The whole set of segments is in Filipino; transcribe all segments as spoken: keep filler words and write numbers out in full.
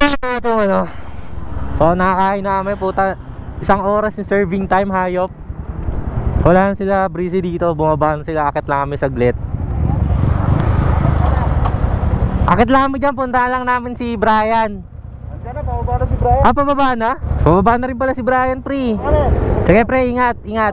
Ito ano. So nakakain namin puta. Isang oras yung serving time, hayop. Wala na sila breezy dito. Bumaba na sila. Akit lang kami saglit. Akit lang kami dyan. Punta lang namin si Brian. Nandiyan na, pababa na si Brian. Ah, pababa na? Pababa na rin pala si Brian, pre. Sige, pre, ingat, ingat.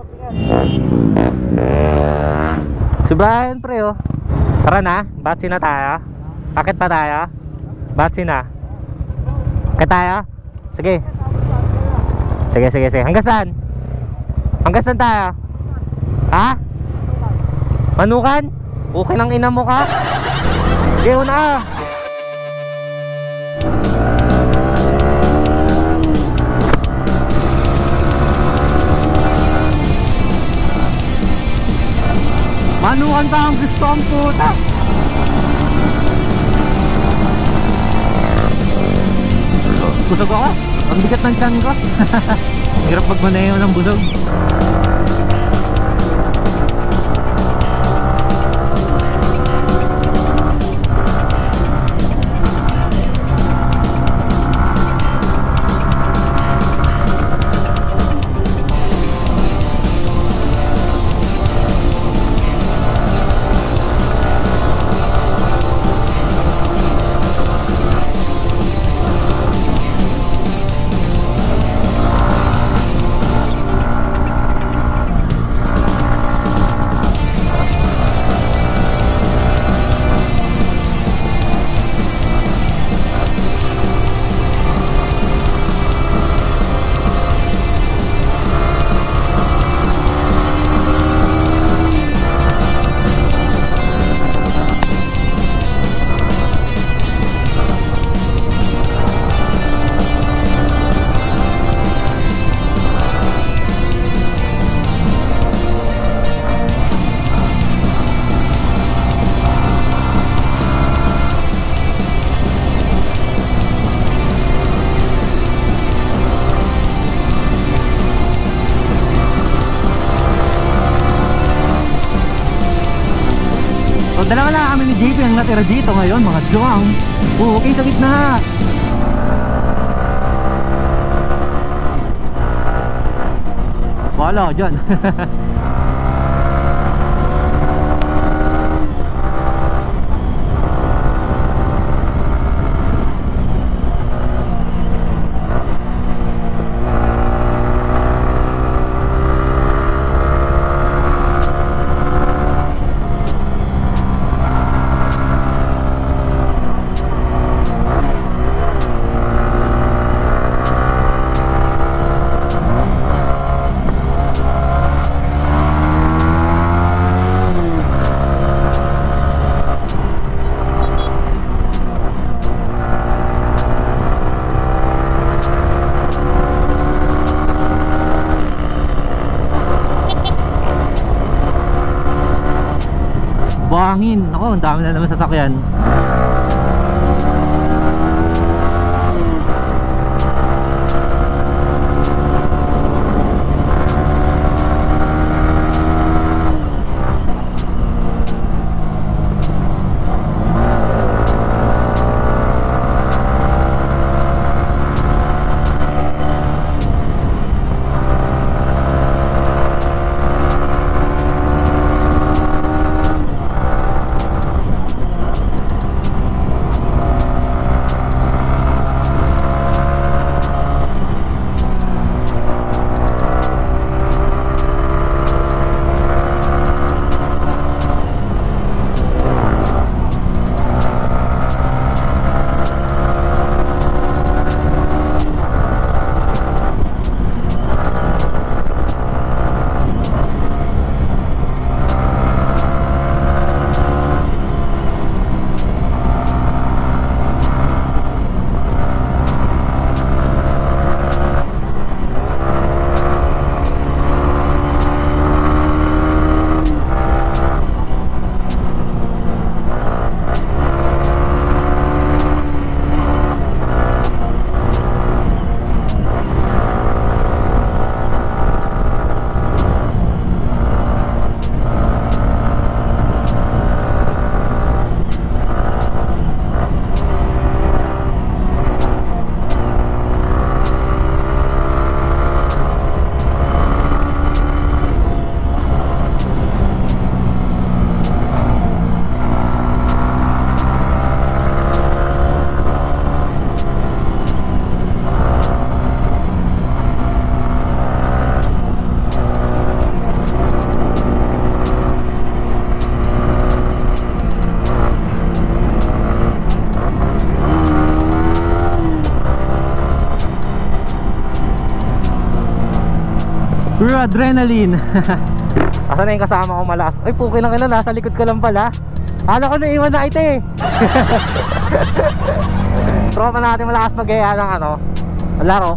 Si Brian, pre, oh. Tara na, batsi na tayo. Akit pa tayo. Batsi na. Akit tayo. Sige. Sige, sige, sige. Hanggang saan? Hanggang saan tayo? Ha? Manukan? Okay lang ina mo ka? Sige, una. Manukan pa ang gusto ang puta. Busog ako. Ang bigat ng tiyan ko. Hirap magmaneho ng busog. So dalawa lang kami ni J P ang natira dito ngayon, mga joang. Oo, okay sa gitna. Wala dyan. Buhangin. Ako, ang dami na naman sasakyan. adrenaline. Asan na yung kasama ko malakas? Ay, puki lang ina, nasa likod ko lang pala. Akala ko naiwan na ito eh. Tropa natin malakas mag-gaya ng ano, laro.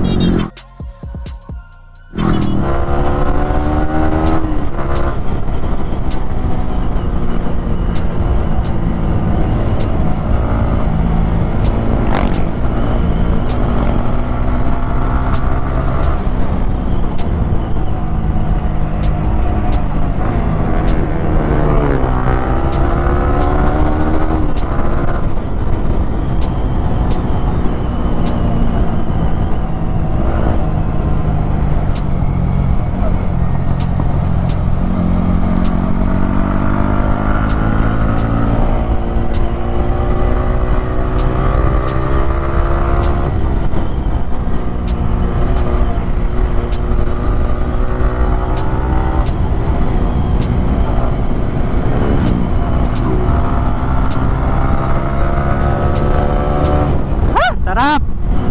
Sarap!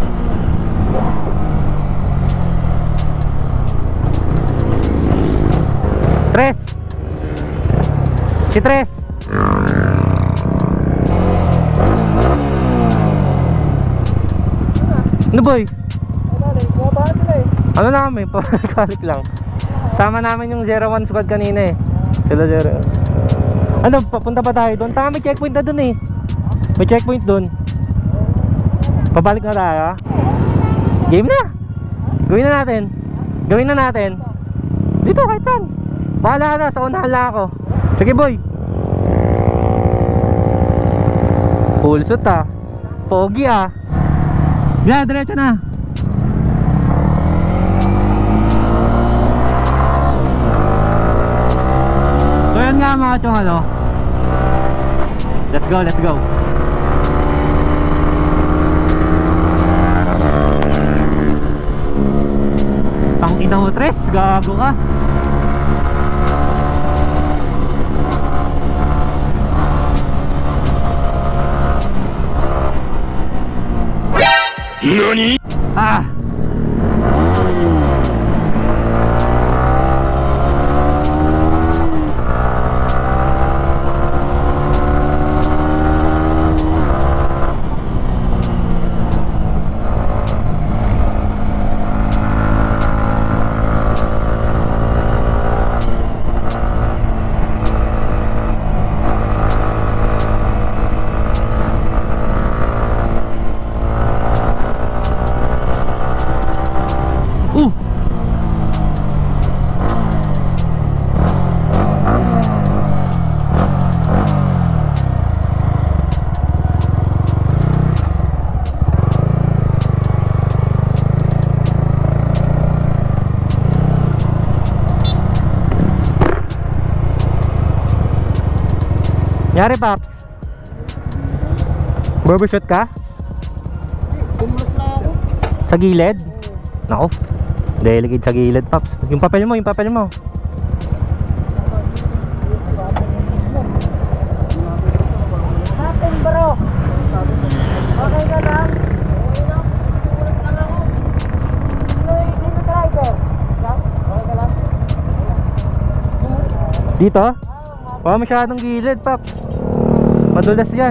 Tres! Si Tres! Ano boy? Ano namin? Pabalik lang. Sama namin yung zero one squad kanina eh. Sila zero. Ano? Papunta pa tayo doon? Tama, may checkpoint na doon eh. May checkpoint doon. Pabalik na tayo. Game na. Gawin na natin. Gawin na natin. Dito kahit saan. Bahala na, sa unahan lang ako. Sige boy. Full suit ah. Pogi ah. Yeah, diretso na. So yan nga mga chong ano. Let's go, let's go. Tangina mo Tres, gago ka. Nani? Ah. Uh. Yari Paps. Barbershot ka? Tumulos lang ako. Sa gilid? Nako. Delicate sa gilid Paps. Yung papel mo, yung papel mo. Natin bro. Okay ka lang. Okay lang. Tumulos lang ako. Dito driver. Okay ka lang. Dito? Oh, masyadong gilid Paps. Madulas yan.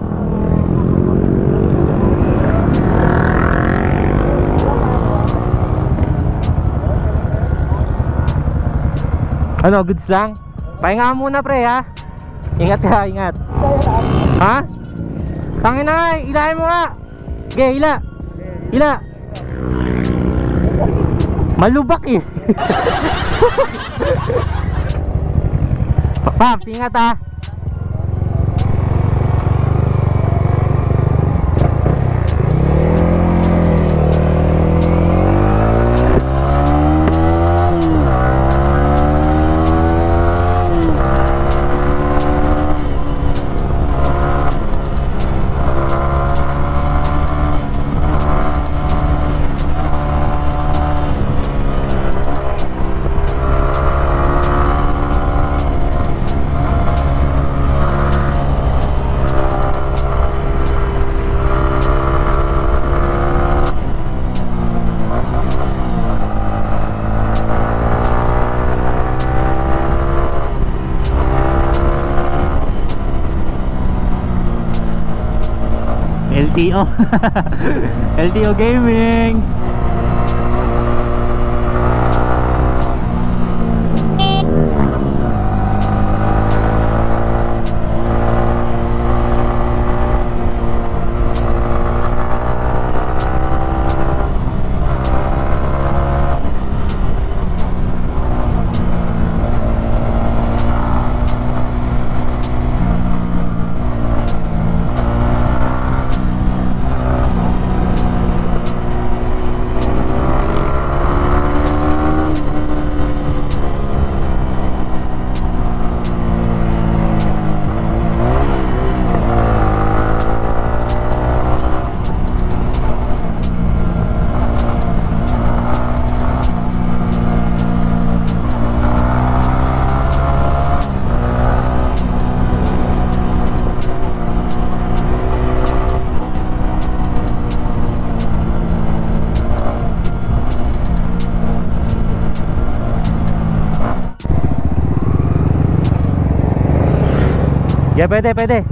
Ano, goods lang? Pahinga muna pre ha. Ingat ka, ingat. Ha? Tangin na nga, ilahin mo nga. Sige, ila. Ila. Malubak eh. Paps, ingat ha. T O. L T O Gaming. Ya, pwede, pwede.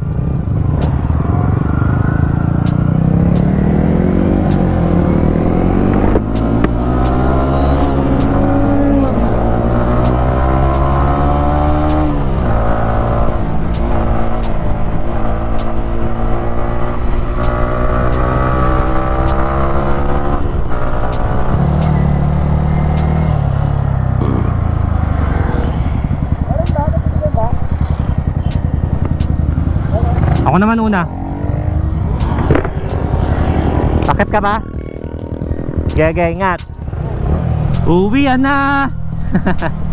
Ako naman una. Bakit ka ba? Gege, ingat. Uwi na.